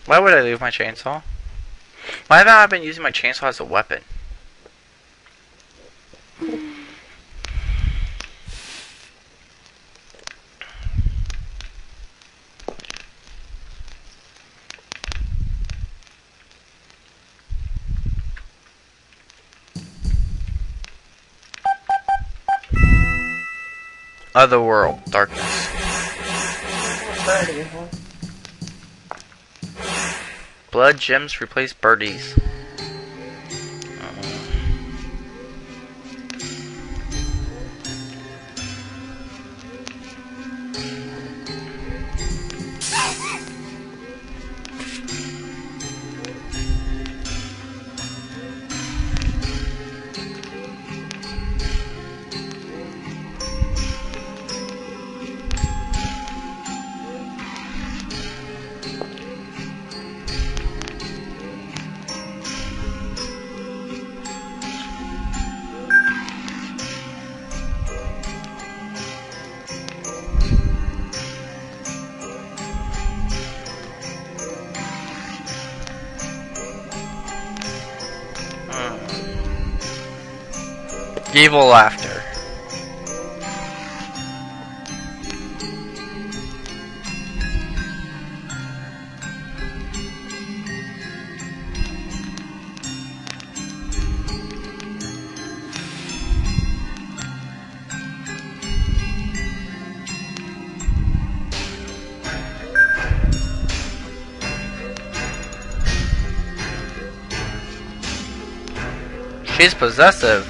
Why would I leave my chainsaw? Why haven't I been using my chainsaw as a weapon? Otherworld, darkness. Birdie, huh? Blood gems replace birdies. Evil laughter. She's possessive.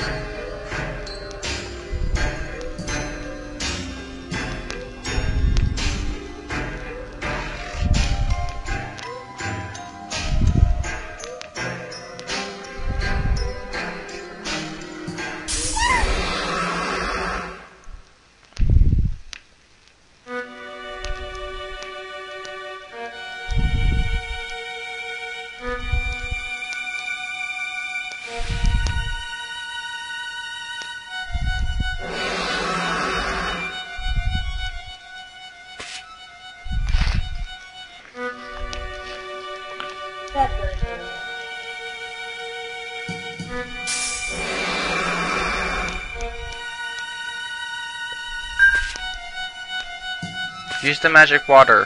That birdie. Use the magic water.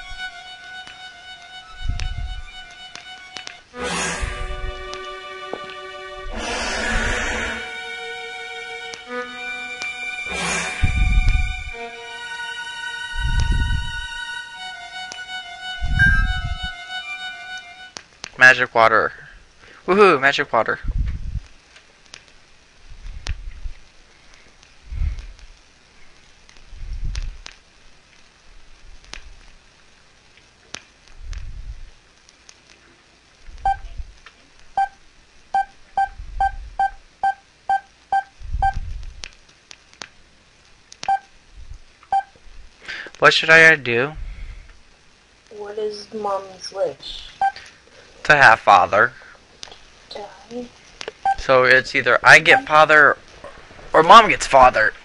Magic water. Woohoo, magic water. What should I do? What is Mom's wish? To have father. Die? So it's either I get father or mom gets father.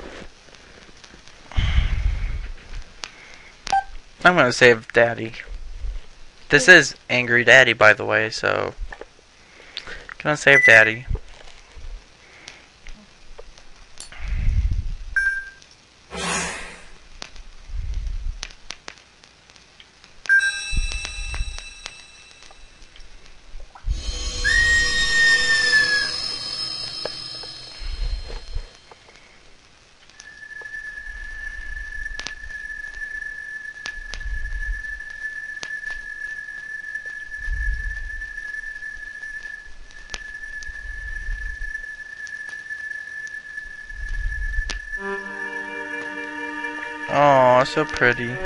I'm gonna save daddy. This is angry daddy, by the way, so gonna save daddy. Oh, so pretty.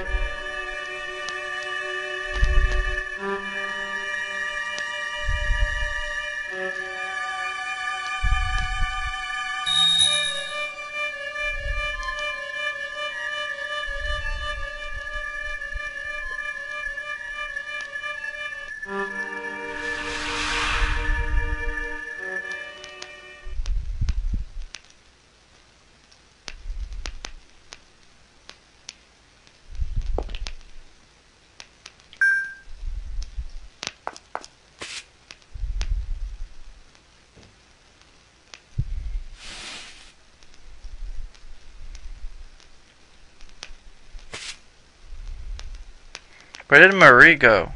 Where did Marie go?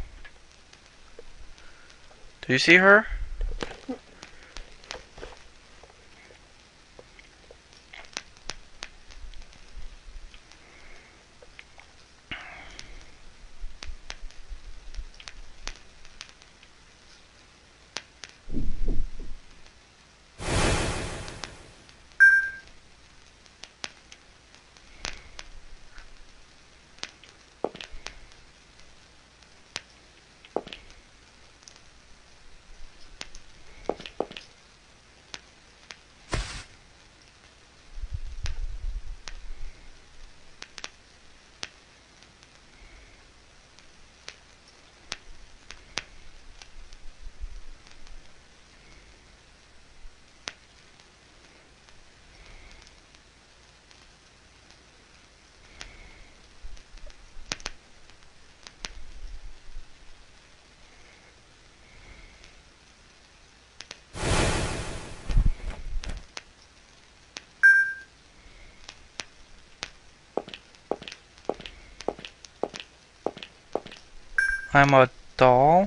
Do you see her? I'm a doll.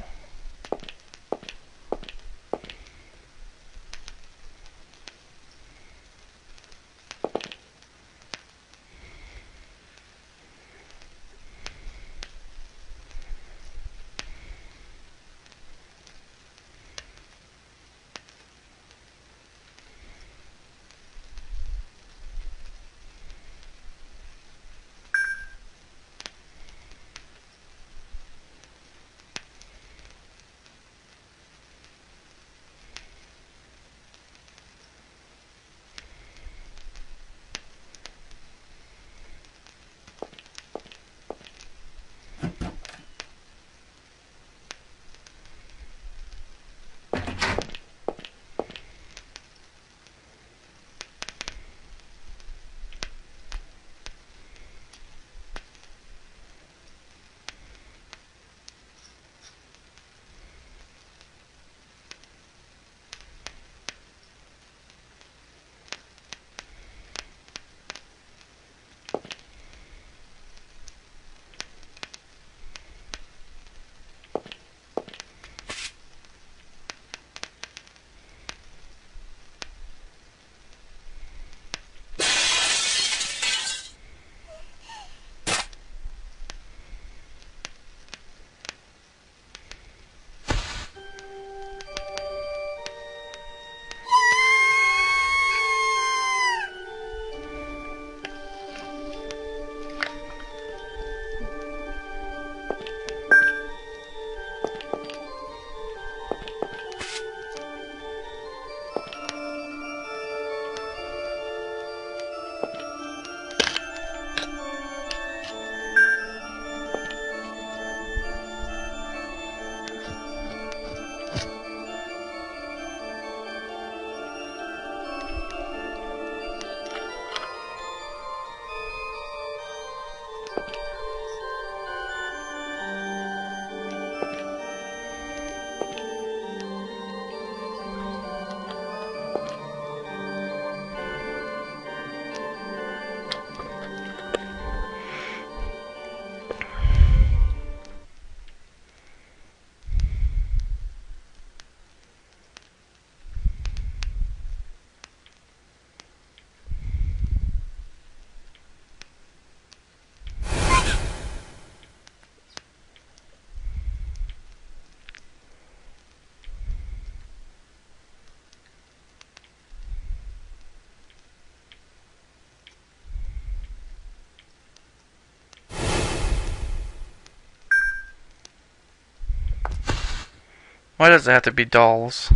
Why does it have to be dolls?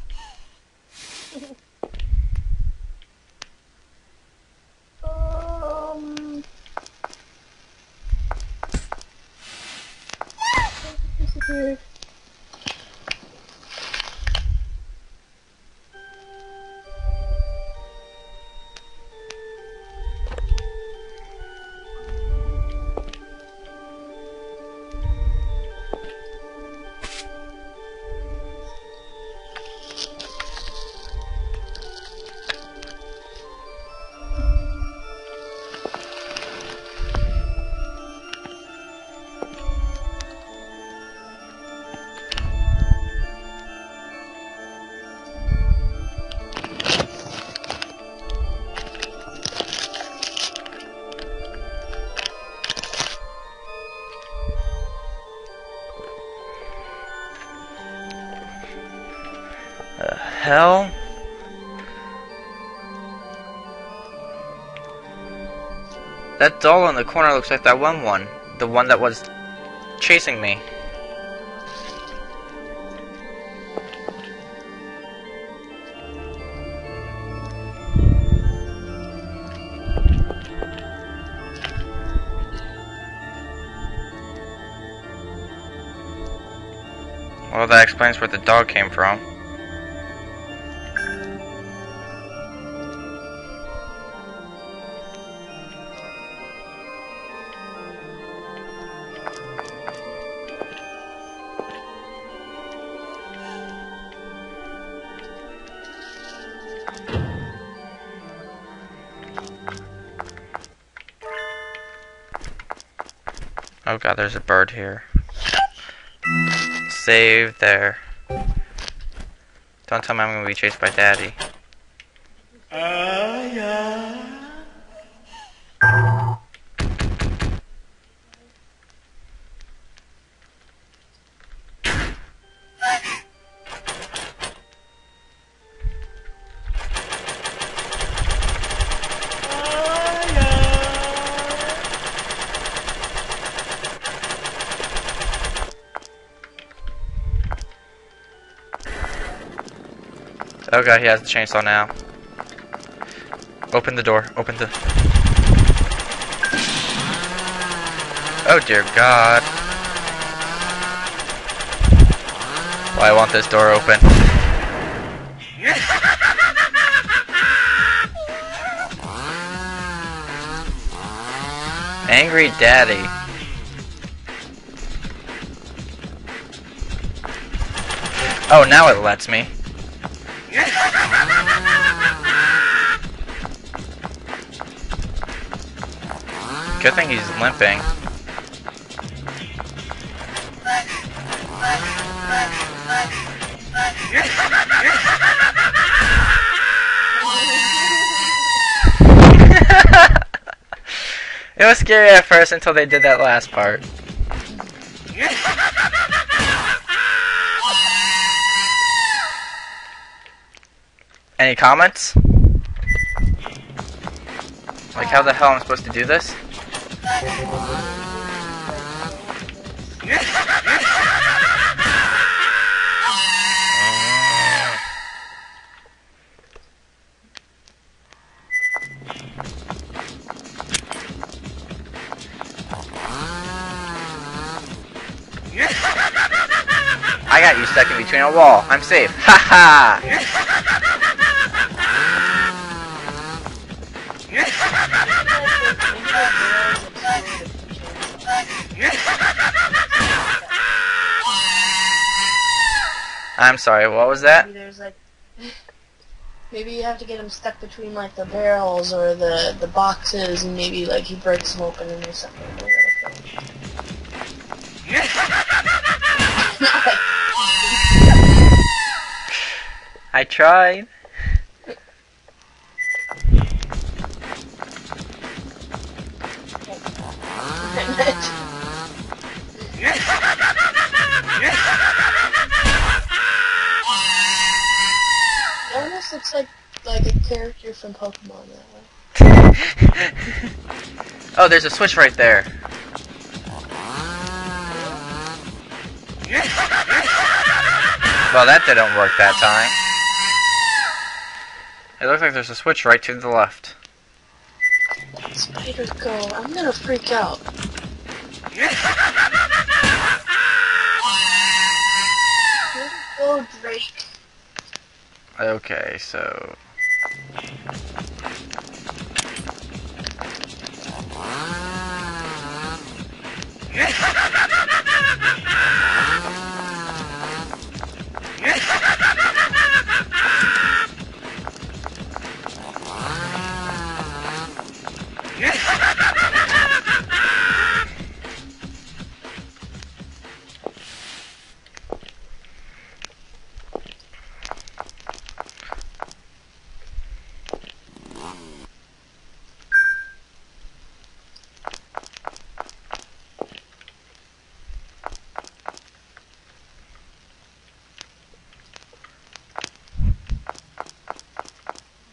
Um. Disappeared. hell? That doll in the corner looks like that one. The one that was chasing me. Well, that explains where the dog came from. Oh god, there's a bird here. Save there. Don't tell me I'm gonna be chased by Daddy. Oh god, he has the chainsaw now. Open the door. Open the... Oh dear god. Well, I want this door open. Angry Daddy. Oh, now it lets me. Good thing he's limping. It was scary at first until they did that last part. Any comments? Like how the hell I'm supposed to do this? I got you stuck in between a wall. I'm safe. Ha ha! I'm sorry, what was that? Maybe there's like, maybe you have to get him stuck between like the barrels or the boxes, and maybe like he breaks them open and there's something. I tried. Almost looks like a character from Pokemon that way. Oh, there's a switch right there. Well, that didn't work that time. It looks like there's a switch right to the left. Let spiders go. I'm gonna freak out. Go, Drake. Okay, so...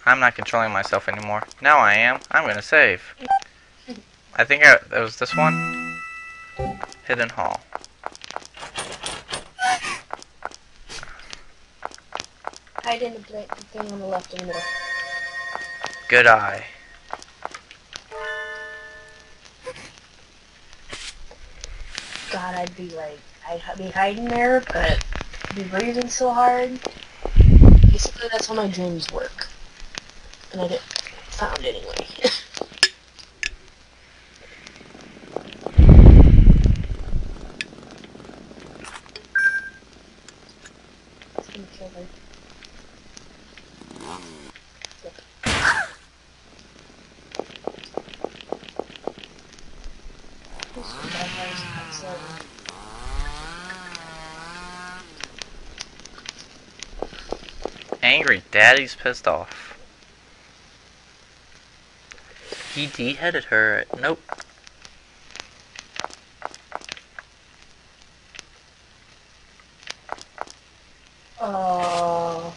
I'm not controlling myself anymore. Now I am. I'm gonna save. I think it was this one. Hidden Hall. Hide in the thing on the left in the middle. Good eye. God, I'd be hiding there, but I'd be breathing so hard. Basically, that's how my dreams work. And I found anyway. It's gonna kill her. Angry Daddy's pissed off. He beheaded her. Nope. Oh.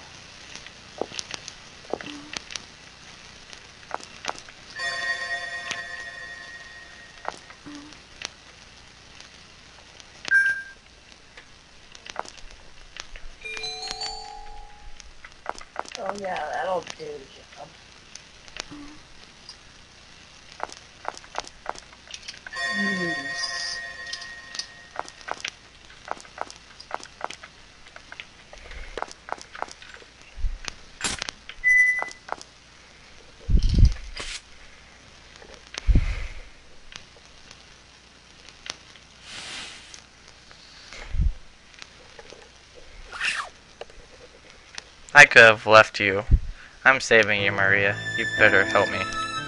Oh yeah, that'll do the job. Use. I could have left you. I'm saving you, Maria. You better help me.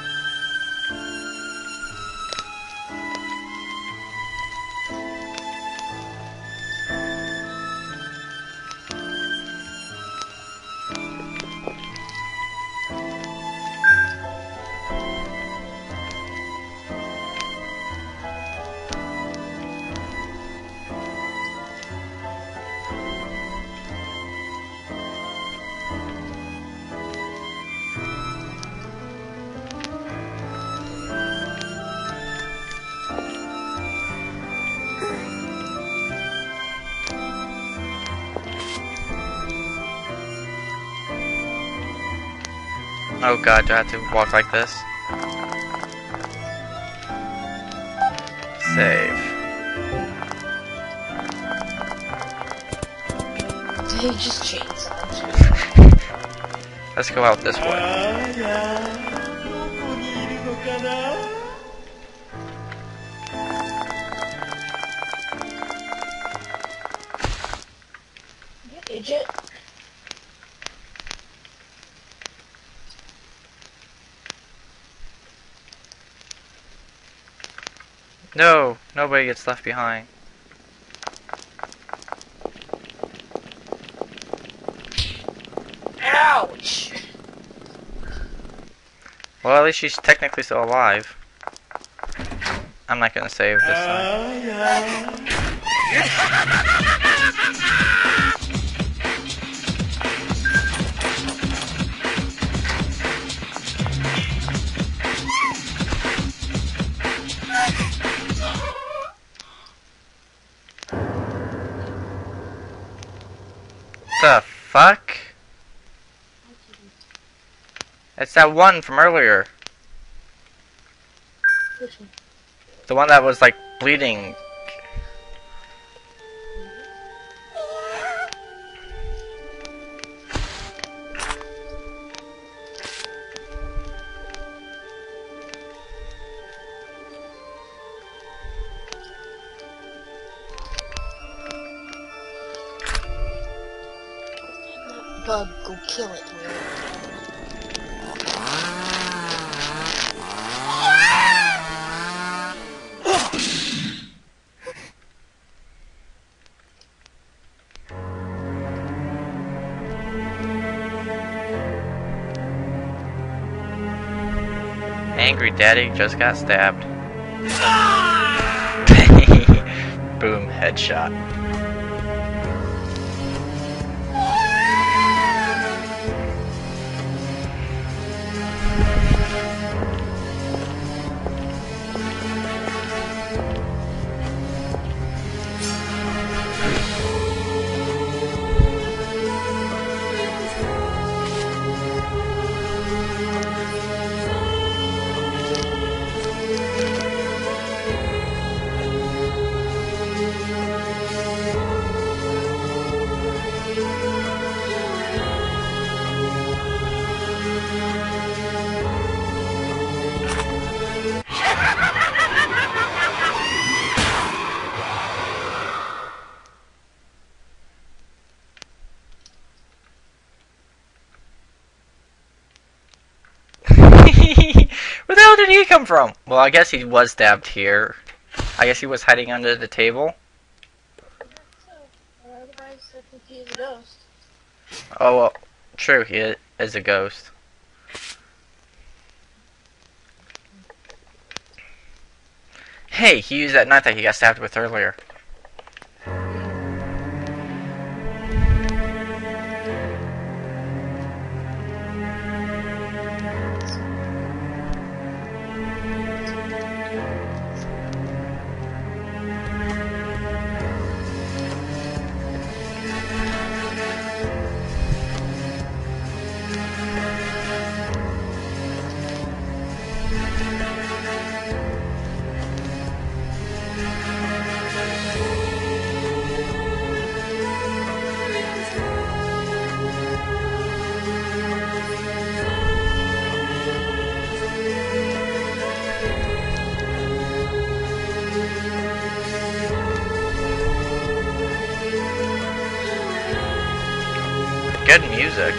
Oh god, do I have to walk like this? Save. They just chainsawed. Let's go out this way. Idiot. No, nobody gets left behind. Ouch! Well, at least she's technically still alive. I'm not gonna save this time. The fuck? It's that one from earlier. Which one? The one that was like bleeding. Bug, go kill it, man. Angry Daddy just got stabbed. Boom, headshot. Where the hell did he come from? Well, I guess he was stabbed here. I guess he was hiding under the table. Otherwise, I think he is a ghost. Oh, well, true, he is a ghost. Hey, he used that knife that he got stabbed with earlier. Good music.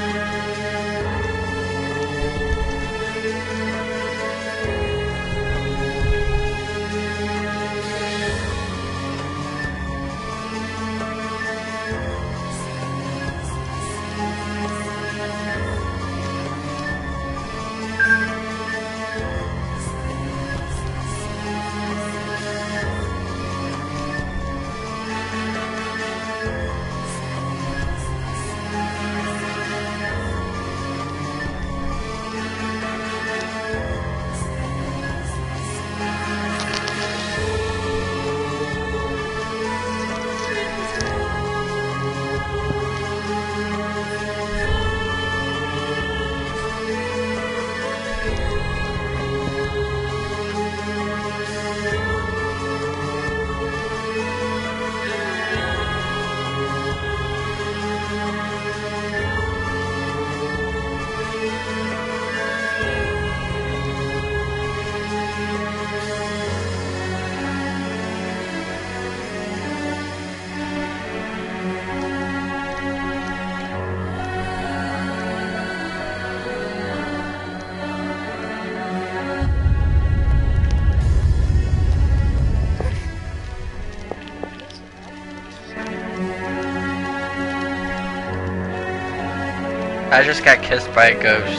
I just got kissed by a ghost.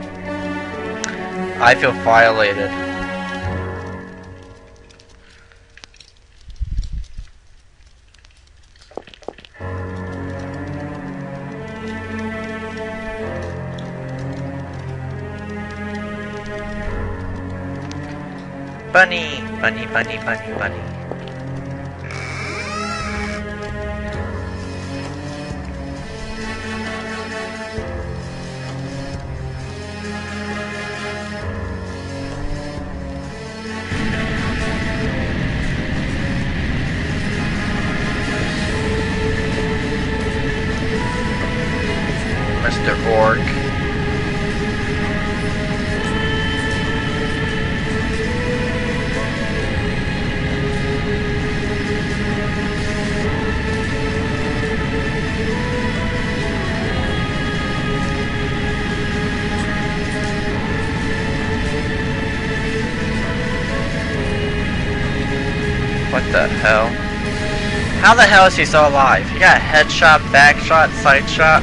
I feel violated. Bunny, bunny, bunny, bunny, bunny. Mr. Orc. What the hell? How the hell is he still alive? He got headshot, back shot, side shot.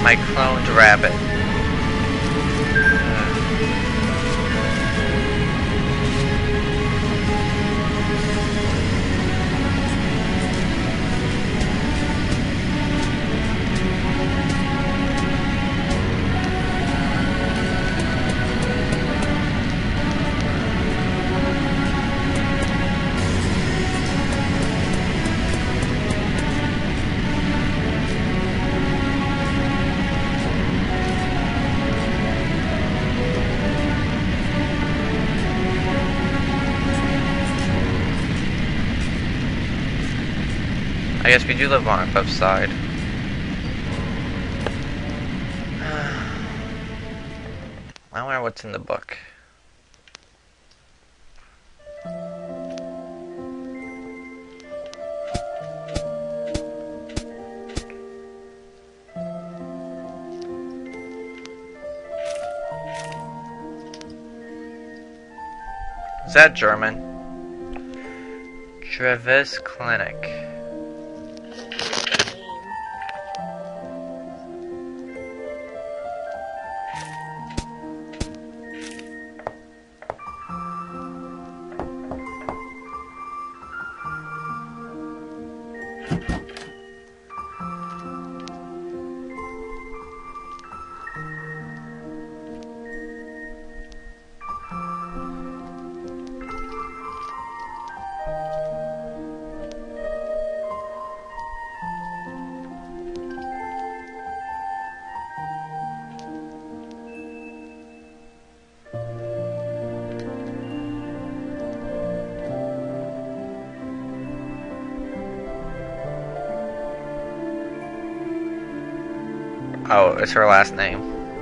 my cloned rabbit. I guess we do live on a cliffside. I wonder what's in the book. Is that German? Trevis Clinic. Oh, it's her last name.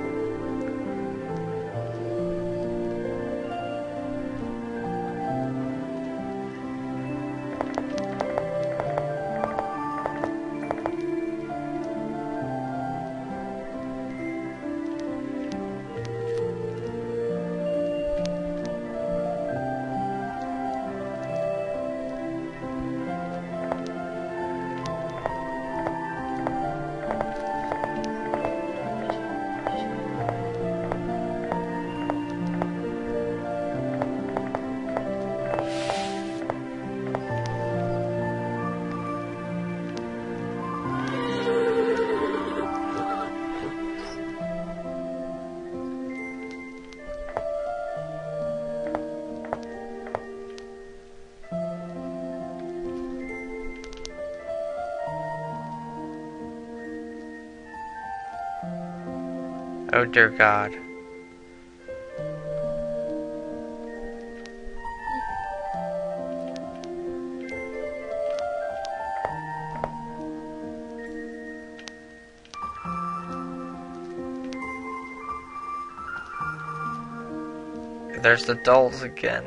Oh dear God. There's the dolls again.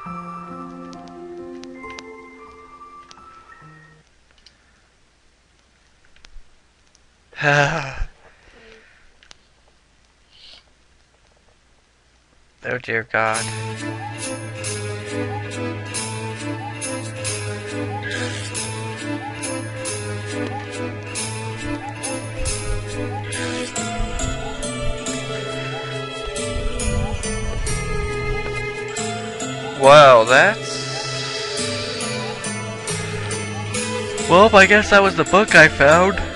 Oh dear God. Well, well, I guess that was the book I found.